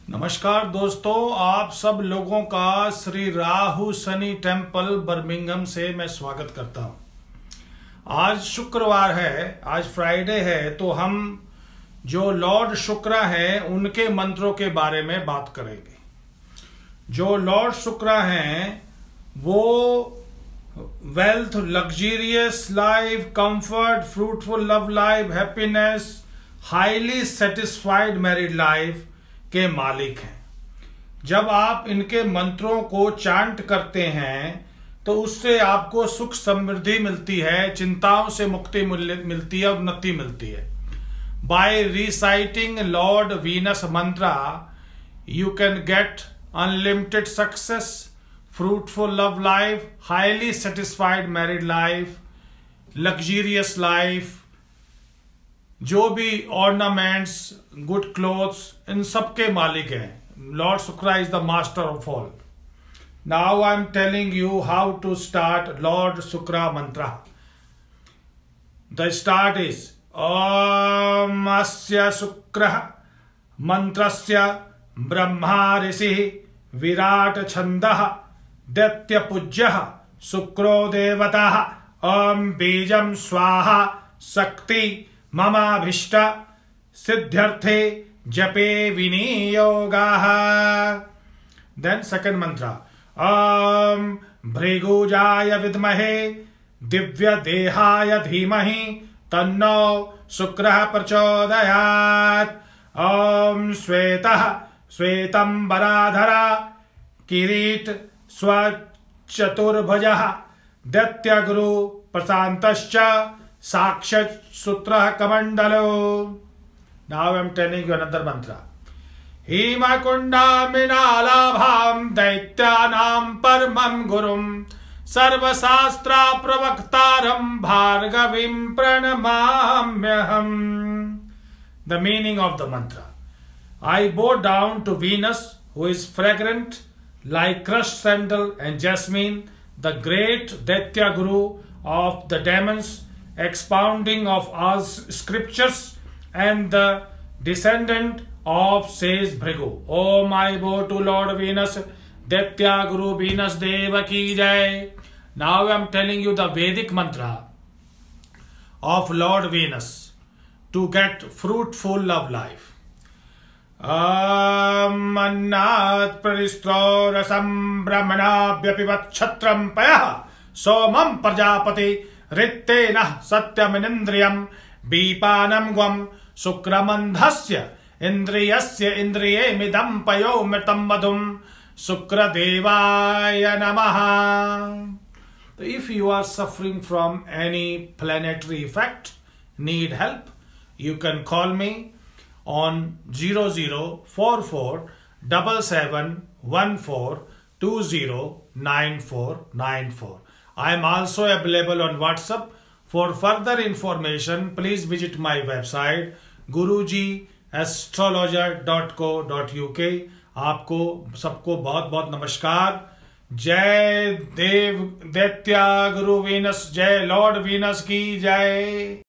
नमस्कार दोस्तों, आप सब लोगों का श्री राहु शनि टेम्पल बर्मिंघम से मैं स्वागत करता हूं। आज शुक्रवार है, आज फ्राइडे है, तो हम जो लॉर्ड शुक्रा है उनके मंत्रों के बारे में बात करेंगे। जो लॉर्ड शुक्रा हैं वो wealth, luxurious life, comfort, fruitful love life, happiness, highly satisfied married life के मालिक हैं। जब आप इनके मंत्रों को चांट करते हैं तो उससे आपको सुख समृद्धि मिलती है, चिंताओं से मुक्ति मिलती है, उन्नति मिलती है। By reciting lord Venus mantra you can get unlimited success, fruitful love life, highly satisfied married life, luxurious life, जो भी ऑर्नामेंट्स, गुड क्लोथ्स, इन सब के मालिक हैं। Lord Shukra is the master of all. Now I am telling you how to start lord Shukra mantra. The start is ओम अस्य शुक्र मंत्रस्य ब्रह्मा ऋषि विराट छंदः दैत्य पूज्य शुक्रो देवता। ओम बीजम स्वाहा शक्ति ममाभीष्ट सिद्ध्यर्थे जपे विनियोगाः। देन सेकंड मंत्र ओम भृगुजाय विद्महे दिव्य देहाय धीमहि तन्नो शुक्रः प्रचोदयात्। ओम श्वेतः श्वेतंबराधरा किरीट स्वचतुर्भुजः दैत्यगुरु प्रशांतश्च साक्षात् सूत्र कमंडलो। Now I am telling you another mantra. हिमकुंडा मिनालाभाम दैत्यानां परमं गुरुं सर्वशास्त्रा प्रवक्तारं भार्गवीं प्रणमाम्यहम्। The meaning of the mantra. I bow down to Venus, who is fragrant like crushed sandal and jasmine, the great Daitya Guru of the demons, expounding of our scriptures, and the descendant of sage Bhrigu. Om I bow to Lord Venus, Daitya Guru Venus Deva ki jai. Now I am telling you the Vedic mantra of Lord Venus to get fruitful love life. Annat pristro rasam brahmanabhyapivat kshatram payah somam prajapati रित्तेन सत्यमिन्द्रियं बीपानं ग्वं शुक्रमन्धस्य इन्द्रियस्य इन्द्रियेमिदं पयोमृतं मधुं शुक्रदेवाय नमः। If you are suffering from any planetary effect, need help, you can call me on 00447714209494. I am also available on WhatsApp. For further information, please visit my website Guruji astrologer.co.uk। आपको सबको बहुत बहुत नमस्कार। जय देव दैत्या गुरु Venus, जय Lord Venus की जय।